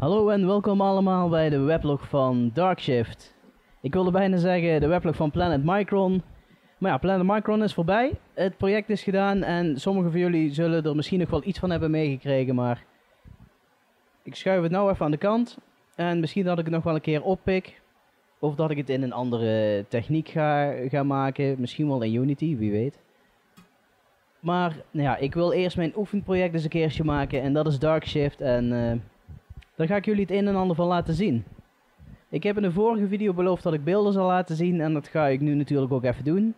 Hallo en welkom allemaal bij de weblog van Darkshift. Ik wilde bijna zeggen de weblog van Planet Micron. Maar ja, Planet Micron is voorbij. Het project is gedaan en sommigen van jullie zullen er misschien nog wel iets van hebben meegekregen. Maar ik schuif het nou even aan de kant. En misschien dat ik het nog wel een keer oppik. Of dat ik het in een andere techniek ga maken. Misschien wel in Unity, wie weet. Maar nou ja, ik wil eerst mijn oefenproject eens een keertje maken. En dat is Darkshift. En daar ga ik jullie het een en ander van laten zien. Ik heb in de vorige video beloofd dat ik beelden zal laten zien. En dat ga ik nu natuurlijk ook even doen.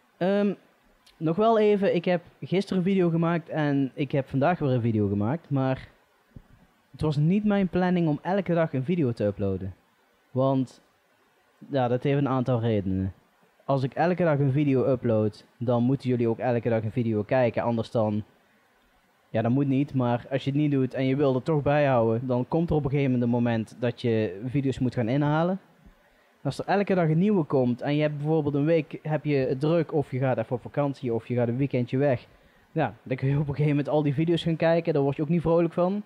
Nog wel even, ik heb gisteren een video gemaakt. En ik heb vandaag weer een video gemaakt. Maar het was niet mijn planning om elke dag een video te uploaden. Want ja, dat heeft een aantal redenen. Als ik elke dag een video upload, dan moeten jullie ook elke dag een video kijken. Anders dan, ja, dat moet niet. Maar als je het niet doet en je wil er toch bijhouden, dan komt er op een gegeven moment een moment dat je video's moet gaan inhalen. Als er elke dag een nieuwe komt en je hebt bijvoorbeeld een week heb je het druk, of je gaat even op vakantie, of je gaat een weekendje weg. Ja, dan kun je op een gegeven moment al die video's gaan kijken, daar word je ook niet vrolijk van.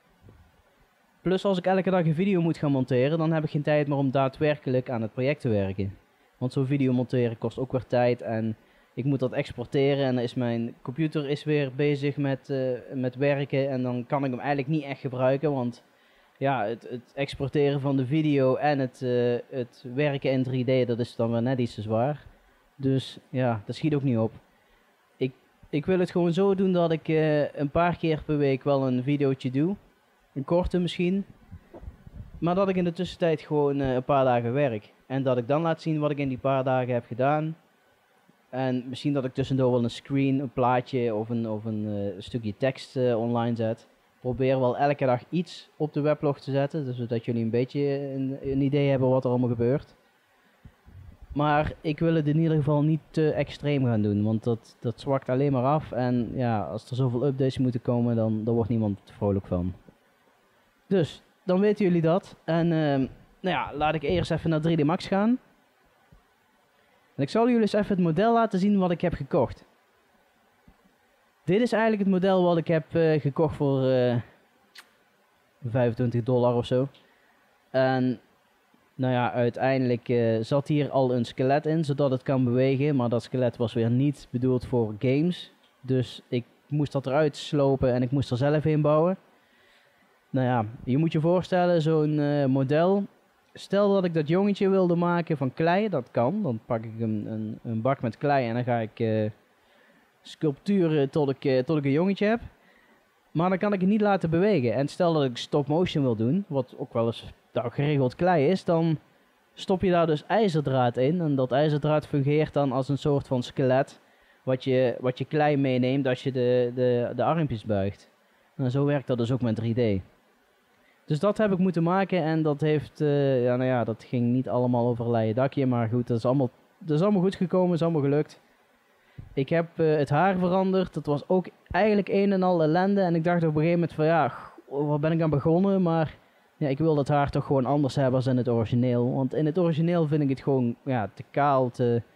Plus als ik elke dag een video moet gaan monteren, dan heb ik geen tijd meer om daadwerkelijk aan het project te werken. Want zo'n video monteren kost ook weer tijd en ik moet dat exporteren en dan is mijn computer weer bezig met werken en dan kan ik hem eigenlijk niet echt gebruiken, want ja, het exporteren van de video en het werken in 3D, dat is dan wel net iets te zwaar. Dus ja, dat schiet ook niet op. Ik wil het gewoon zo doen dat ik een paar keer per week wel een videootje doe. Een korte misschien. Maar dat ik in de tussentijd gewoon een paar dagen werk. En dat ik dan laat zien wat ik in die paar dagen heb gedaan. En misschien dat ik tussendoor wel een screen, een plaatje of een stukje tekst online zet. Probeer wel elke dag iets op de weblog te zetten. Dus zodat jullie een beetje een idee hebben wat er allemaal gebeurt. Maar ik wil het in ieder geval niet te extreem gaan doen. Want dat zwakt alleen maar af. En ja, als er zoveel updates moeten komen, dan wordt niemand vrolijk van. Dus, dan weten jullie dat. En nou ja, laat ik eerst even naar 3D Max gaan. En ik zal jullie eens even het model laten zien wat ik heb gekocht. Dit is eigenlijk het model wat ik heb gekocht voor $25 of zo. En nou ja, uiteindelijk zat hier al een skelet in, zodat het kan bewegen. Maar dat skelet was weer niet bedoeld voor games. Dus ik moest dat eruit slopen en ik moest er zelf in bouwen. Nou ja, je moet je voorstellen, zo'n model. Stel dat ik dat jongetje wilde maken van klei, dat kan. Dan pak ik een bak met klei en dan ga ik sculpturen tot ik een jongetje heb. Maar dan kan ik het niet laten bewegen. En stel dat ik stop motion wil doen, wat ook wel eens geregeld klei is, dan stop je daar dus ijzerdraad in. En dat ijzerdraad fungeert dan als een soort van skelet, wat je klei meeneemt als je de armpjes buigt. En zo werkt dat dus ook met 3D. Dus dat heb ik moeten maken en dat heeft, ja, nou ja, dat ging niet allemaal over een leien dakje, maar goed, dat is allemaal goed gekomen, is allemaal gelukt. Ik heb het haar veranderd, dat was ook eigenlijk een en al ellende en ik dacht op een gegeven moment van ja, waar ben ik aan begonnen, maar ja, ik wil dat haar toch gewoon anders hebben als in het origineel. Want in het origineel vind ik het gewoon, ja, te kaal,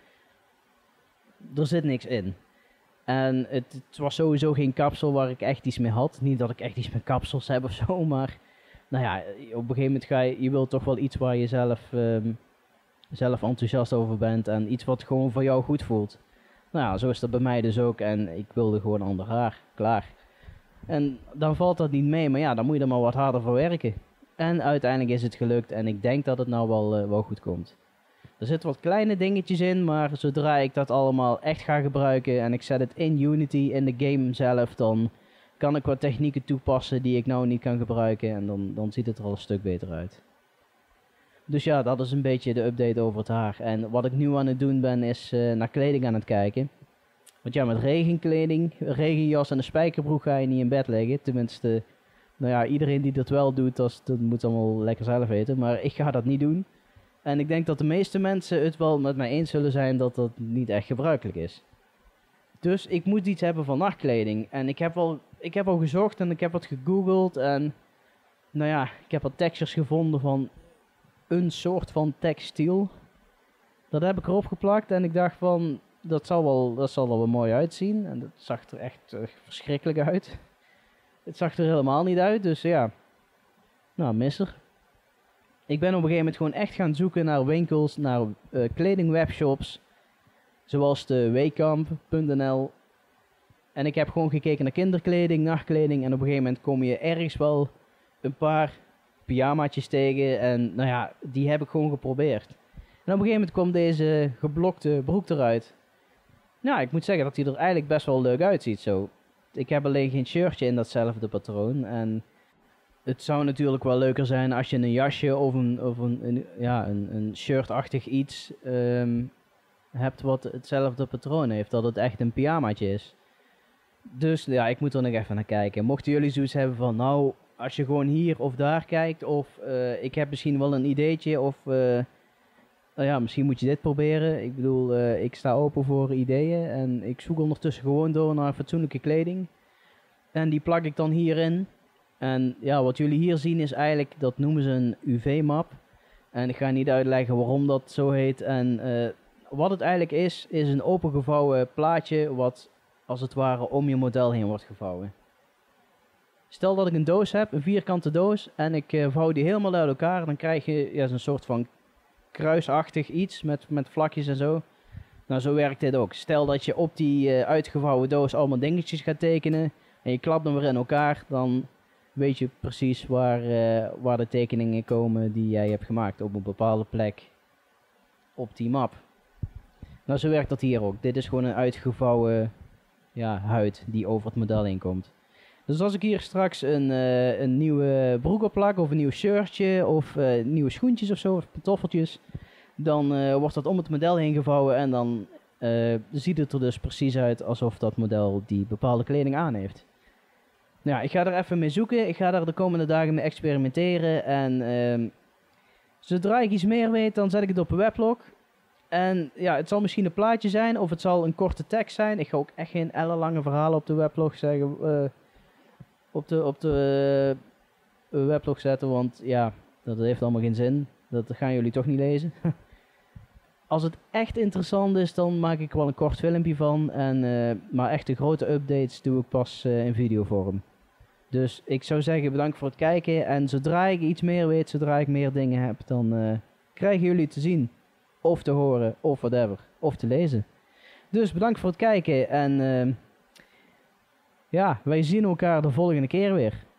er zit niks in. En het was sowieso geen kapsel waar ik echt iets mee had. Niet dat ik echt iets met kapsels heb of zo, maar nou ja, op een gegeven moment je wilt toch wel iets waar je zelf enthousiast over bent en iets wat gewoon voor jou goed voelt. Nou ja, zo is dat bij mij dus ook en ik wilde gewoon ander haar, klaar. En dan valt dat niet mee, maar ja, dan moet je er maar wat harder voor werken. En uiteindelijk is het gelukt en ik denk dat het nou wel goed komt. Er zitten wat kleine dingetjes in, maar zodra ik dat allemaal echt ga gebruiken en ik zet het in Unity, in de game zelf, dan kan ik wat technieken toepassen die ik nou niet kan gebruiken en dan ziet het er al een stuk beter uit. Dus ja, dat is een beetje de update over het haar. En wat ik nu aan het doen ben is naar kleding aan het kijken. Want ja, met regenkleding, regenjas en een spijkerbroek ga je niet in bed liggen. Tenminste, nou ja, iedereen die dat wel doet, dat moet allemaal lekker zelf weten. Maar ik ga dat niet doen. En ik denk dat de meeste mensen het wel met mij eens zullen zijn dat dat niet echt gebruikelijk is. Dus ik moet iets hebben van nachtkleding. En ik heb al gezocht en ik heb wat gegoogeld. En nou ja, ik heb wat textures gevonden van een soort van textiel. Dat heb ik erop geplakt en ik dacht van, dat zal er wel mooi uitzien. En dat zag er echt verschrikkelijk uit. Het zag er helemaal niet uit, dus ja. Nou, misser. Ik ben op een gegeven moment gewoon echt gaan zoeken naar winkels, naar kledingwebshops. Zoals de weekamp.nl. En ik heb gewoon gekeken naar kinderkleding, nachtkleding. En op een gegeven moment kom je ergens wel een paar pyjamaatjes tegen. En nou ja, die heb ik gewoon geprobeerd. En op een gegeven moment kwam deze geblokte broek eruit. Nou, ik moet zeggen dat hij er eigenlijk best wel leuk uitziet zo. Ik heb alleen geen shirtje in datzelfde patroon. En het zou natuurlijk wel leuker zijn als je een jasje of een shirtachtig iets hebt wat hetzelfde patroon heeft. Dat het echt een pyjamaatje is. Dus ja, ik moet er nog even naar kijken. Mochten jullie zoiets hebben van, nou, als je gewoon hier of daar kijkt, of ik heb misschien wel een ideetje, of nou ja, misschien moet je dit proberen. Ik bedoel, ik sta open voor ideeën en ik zoek ondertussen gewoon door naar fatsoenlijke kleding. En die plak ik dan hierin. En ja, wat jullie hier zien is eigenlijk, dat noemen ze een UV-map. En ik ga niet uitleggen waarom dat zo heet. En wat het eigenlijk is een opengevouwen plaatje wat als het ware om je model heen wordt gevouwen. Stel dat ik een doos heb, een vierkante doos, en ik vouw die helemaal uit elkaar. Dan krijg je ja, zo'n soort van kruisachtig iets met vlakjes en zo. Nou, zo werkt dit ook. Stel dat je op die uitgevouwen doos allemaal dingetjes gaat tekenen en je klapt hem weer in elkaar, dan weet je precies waar de tekeningen komen die jij hebt gemaakt op een bepaalde plek op die map. Nou, zo werkt dat hier ook. Dit is gewoon een uitgevouwen huid die over het model heen komt. Dus als ik hier straks een nieuwe broek op plak, of een nieuw shirtje, of nieuwe schoentjes of zo, of pantoffeltjes, dan wordt dat om het model heen gevouwen en dan ziet het er dus precies uit alsof dat model die bepaalde kleding aan heeft. Nou ja, ik ga er even mee zoeken, ik ga daar de komende dagen mee experimenteren en zodra ik iets meer weet, dan zet ik het op een weblog. En ja, het zal misschien een plaatje zijn of het zal een korte tekst zijn. Ik ga ook echt geen ellenlange verhalen op de weblog zeggen, op de weblog zetten, want ja, dat heeft allemaal geen zin. Dat gaan jullie toch niet lezen. Als het echt interessant is, dan maak ik wel een kort filmpje van. Maar echt de grote updates doe ik pas in videovorm. Dus ik zou zeggen bedankt voor het kijken. En zodra ik iets meer weet, zodra ik meer dingen heb, dan krijgen jullie te zien. Of te horen, of whatever. Of te lezen. Dus bedankt voor het kijken. En ja, wij zien elkaar de volgende keer weer.